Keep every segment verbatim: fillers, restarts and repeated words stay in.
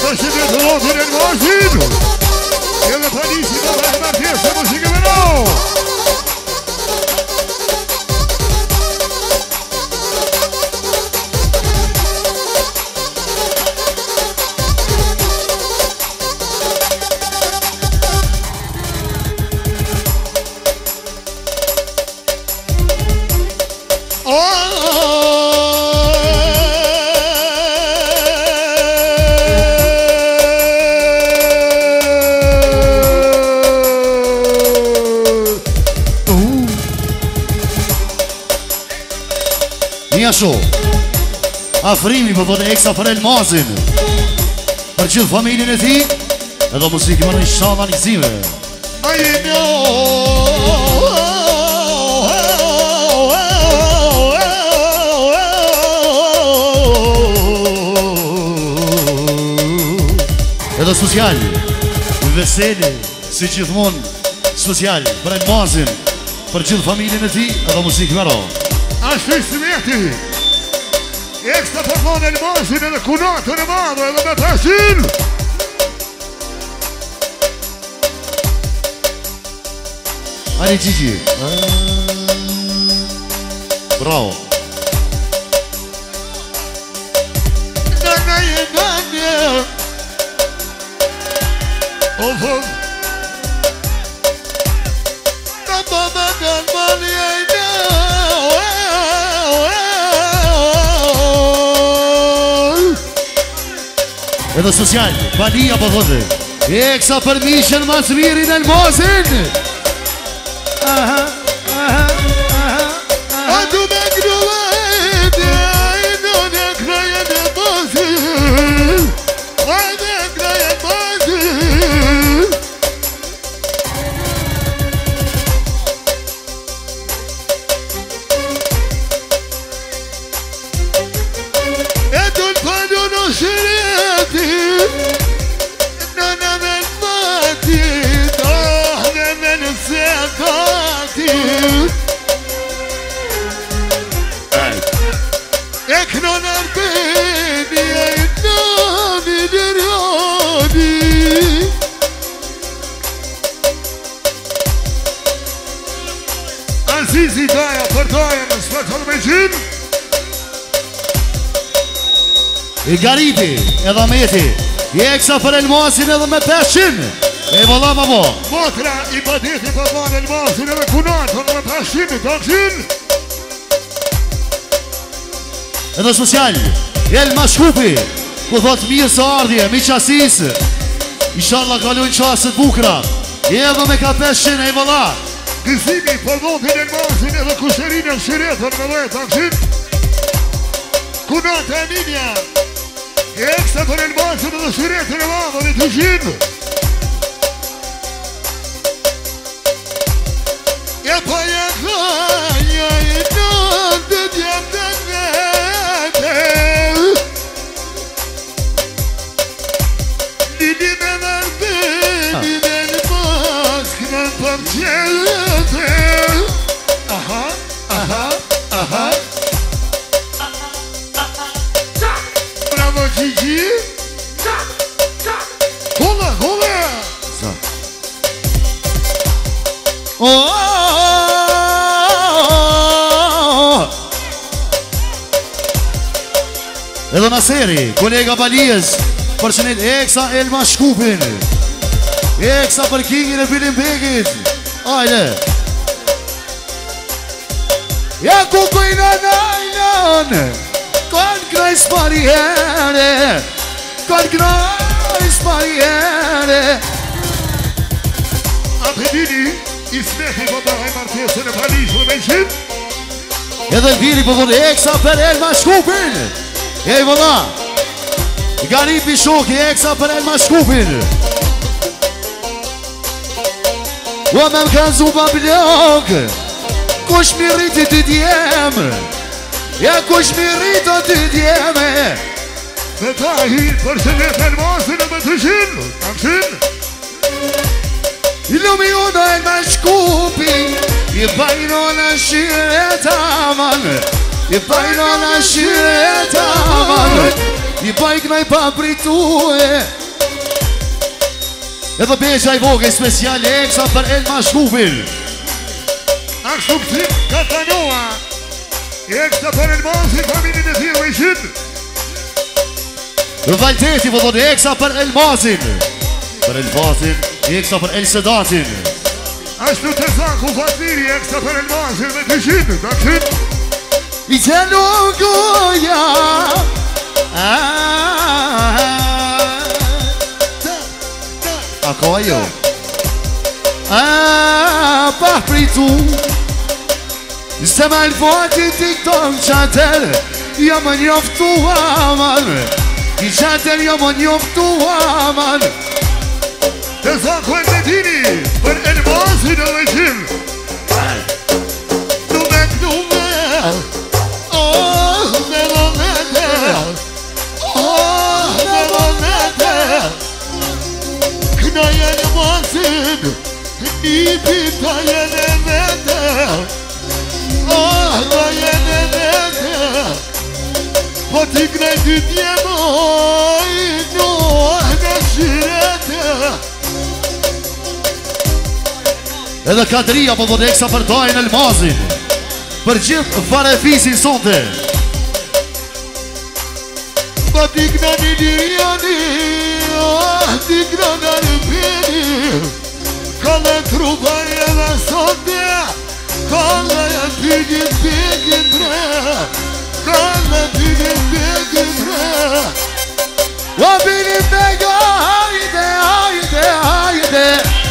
përshëndet të lotën e Elmasin. Edhe Palisi do dhe Ahmet Tjesë e muzikë vero. Sho Afrimi për vëtë eksa për Elmasin për gjithë familjen e ti edhe musikë më në shala një zime edhe social veseli si gjithmon social për Elmasin për gjithë familjen e ti edhe musikë më ro Ashtë i smeti Eksta për mon Elmasin edhe kunatën e madhe edhe me tashin Ali Gigi Bravo Nana e nana O vëm Nana me nërmani e edhe social, Balia po thotë Eksa për mishën mas mirin Elmasin Aha, aha, aha A du me grëvet E në në kraje në Elmasin A në kraje Elmasin E du në palu në shire Nana me l'mati Dahne me l'sekati Ek non arbeni E nani dirjani Azizi daja për daja Në sfetër me gjin I Garipi, edhe Meti I eksa për Elmasin edhe me peshin E vëlla ma bo Motra i badeti për ban Elmasin edhe kunatën me peshin i taksin Edhe social Elma Shkupi Ku thot mirë së ardhje, mi qasis Inshallah kalujnë qasët bukra I edhe me ka peshin e vëlla Gëzimi për votin Elmasin edhe kusherin e shiretën me dhe taksin Kunatë e minja Eksa për Elmasin edhe shiretën e madhe dhe të gjinë E pa e kaja i nënë të djemë të vete Lili me nërbeni me në maskë në përqete Aha, aha, aha Bravo Gigi Kolla, kolla Oh Edhe Naseri, kolega Balies Përshënet Eksa Elma Shkupin Eksa për kingin e Bilim Begit Ajde Ja ku kujna najnan Kon krajs pariere Kon krajs pariere A pedini I smeti po bëhaj martesën e Palisë me qim Edhe viri po vërë Eksa për Elma Shkupin E i vëlla Garipi shoki Eksa për Elma Shkupin Ua me më kanë zuba blok Kush mi rriti të djem Ja kush mi rriti të djem Me ta hi përshëndet Elmasin e me të gjinë Taksin Lumi uno Elma Shkupi I bajno në shireta man I bajno në shireta man I bajk në i papritue Edhe beqa I vogël special e eksa për Elma Shkupin. Ashtu pësim ka tanoa eksa për Elmasin, familjen e thirë vejshin. Valteti vëllon eksa për Elmasin. Për Elmasin, eksa për El Sedatin. Ashtu të zaku fatiri eksa për Elmasin me të shinë, të shinë. I të logoja A ko ajo? A pa pritu Se me l'voti TikTok qater Jo më njoftu aman I qater jo më njoftu aman Të zaku e në tini për Elmasin e vejshin. Numek numek Oh, me donete Oh, me donete Këna jenë masin Një pita jenë vete Oh, da jenë vete Po t'i krejti t'jenoj Noh në shirete Edhe kadria po dhënë eksa për dajnë Elmasin. Për gjithë fare fisin sonte. Po t'i këna një dirjani Oh, t'i këna në rëpini Kale trupa e dhe sonte Kale e pigin pigin bre Kale pigin pigin bre O bini pega, hajde, hajde, hajde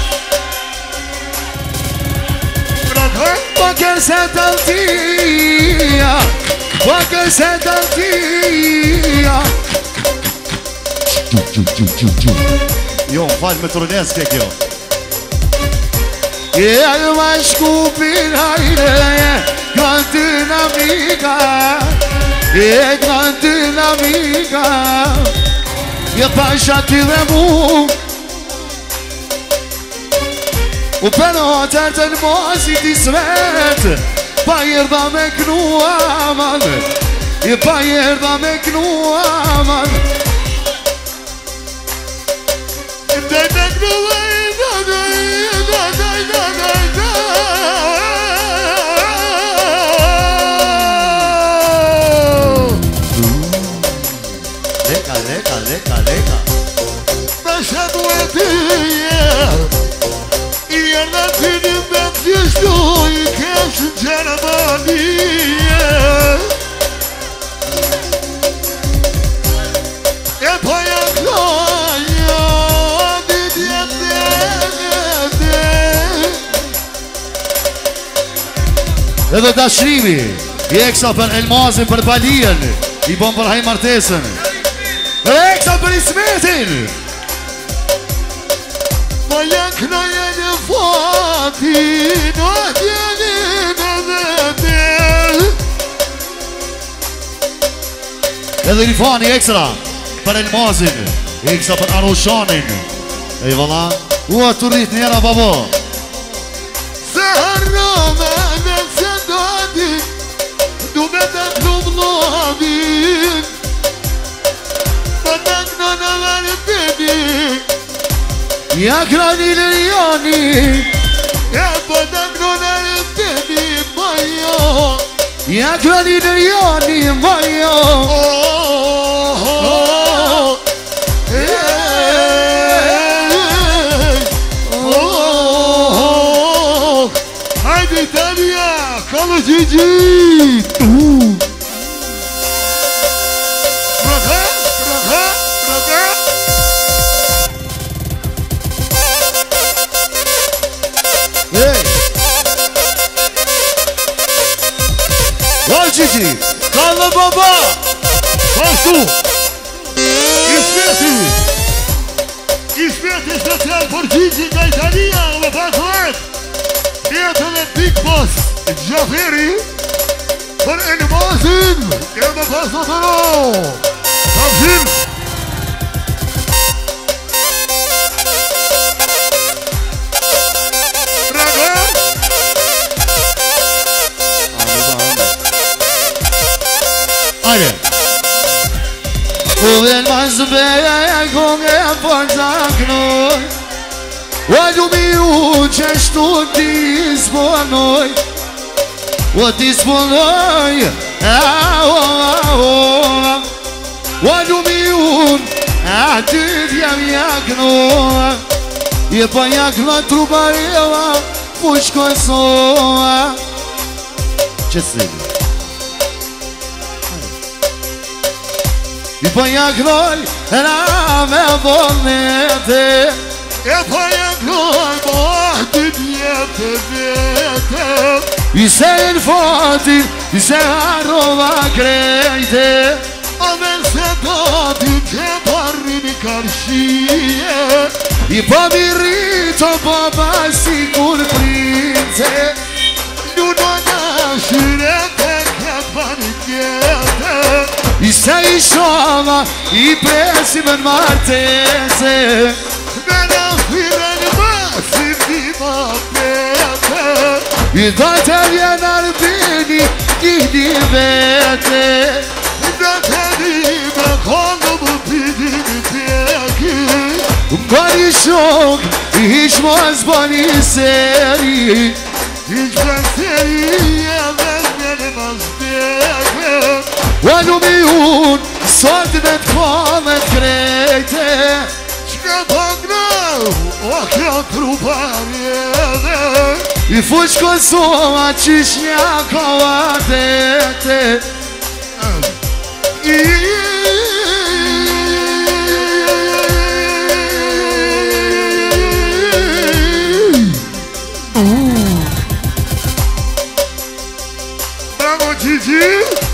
Bakër se të ltia Bakër se të ltia Jo, falë me turneske kjo E ma Shkupin hajde Gran dinamika E gran dinamika E pasha ti dhe mu U për atër të në mosi t'i sret Pa jërda me knu aman I pa jërda me knu aman Dhe me knu Leka, leka, leka, leka Me shëtu e tije I erda tini me t'jeshtu I keshën qenë manije E pa jakloja Di djetë djetë Edhe dashrimi I eksa për Elmasin për Balien I bon për Haj Martesën E eksa për Ismetin Ma janë këna jenë fati Në jenë në vete Edhe Rifani ekstra Për Elmasin Eksa për Aroshanin E valla Ua të rrit njera babo Se harrove me se dodi Du me të plumlodin Ma të këna në vërtini Ja krani lërjani Ja po të këna në vërtini Majo Ja krani lërjani Majo Oh, oh, oh Hajde Italia Kalı cici Bırakha, bırakha, bırakha Hey Val Cici Kalı baba Bastu İsmeti İsmeti special për Cici nga Italia Dhe pasohet Jetën e Big Boss Gjaferi Për Elmasin E dhe paso të ro Kapshim Raga Hajde U Elmas beja Kong e forza knoj ولومي وجشتو ديزبونوي وديزبونوي ولومي عدد يم يقنو يبا يقنو تروباريوا فوش كونسوا جسد يبا يقنو رام ظنيتي يبا يقنو بوحدي بيتي يسال فاضي يسال وكريتي Amen sedati te barrini karşiye I pamirito baba sigur prince Luna naşirete ketvaniyete I se ishova I presimen martese Bena firen masim dima pete I date vjen arbeni gihdi vete Betenime kanımı pidini peki Bani şok hiç maz bani seri Hiç ben seriye vermelemez peki Walumiyun sadmet kamet krejte Shkapagna okja truparjeve I fuq Kosova qishnja kavatete Bravo Gigi!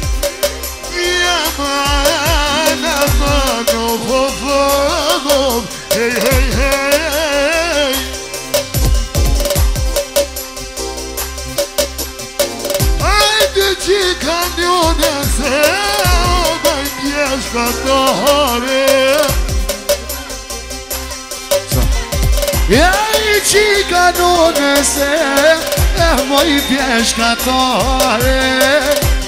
Yaman aman of of of Hey hey hey Haydi çıkan yönese Cantare Ja I qika nune se E moj pjeshkatare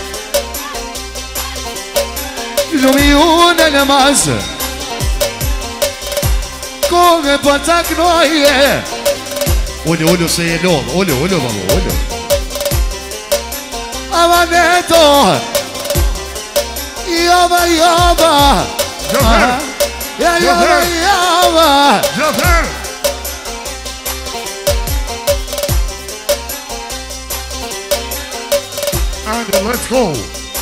Lumi unë në mazë Kone për taknoje Ullë, ullë se je lodhë Ullë, ullë, ullë, ullë Amaneto Yaba yaba Zafer! Ya yaba yaba Zafer! And let's go!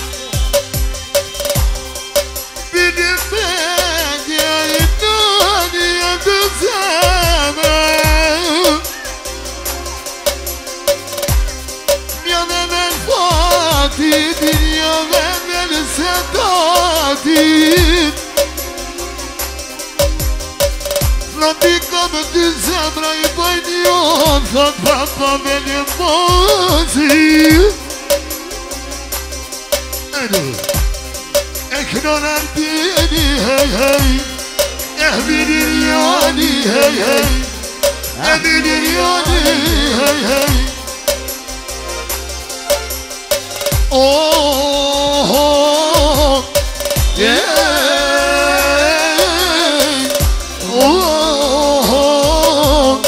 Benim ben yayından yıldızımı Yanan Fatih dünyadan Sedatin Radikam dizemra I bajnjon Thot papa benim mozi Ekran ardini hey hey Ehbidir yani hey hey Ehbidir yani hey hey Oh, oh, yeah, oh, oh,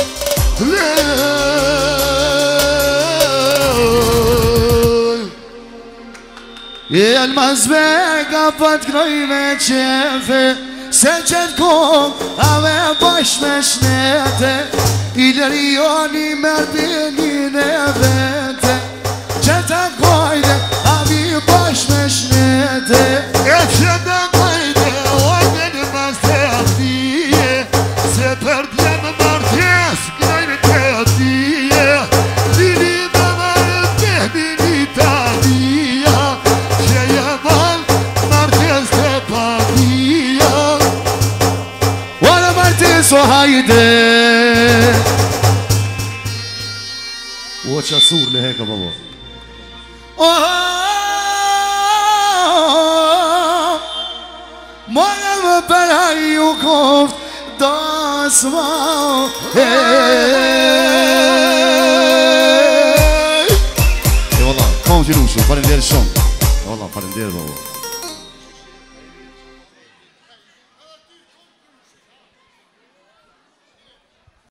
yeah. المزبق بتقري متشافه سجدكم أوي باش مشنته إلريوني مرديني نبته جتك قايده أبي باش مشنته Ekşeden kaydı o benim astediye Seperdiyem martes gayri tediye Dilime var behnini tadiye Şeyeman martes tepadiye وأنا مرتس وهايده وش أصور لهيك بابا Moram برای او گفت داسما ای والله کام جلوشو فرندیر شم والله فرندیر بابا